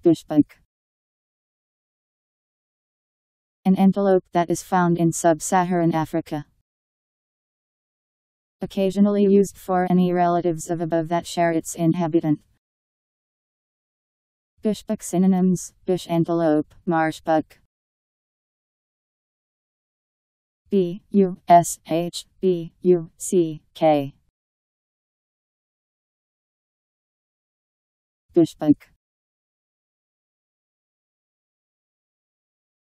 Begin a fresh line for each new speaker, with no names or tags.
Bushbuck. An antelope that is found in Sub-Saharan Africa. Occasionally used for any relatives of above that share its inhabitant. Bushbuck synonyms: bush antelope, marsh buck. Bushbuck.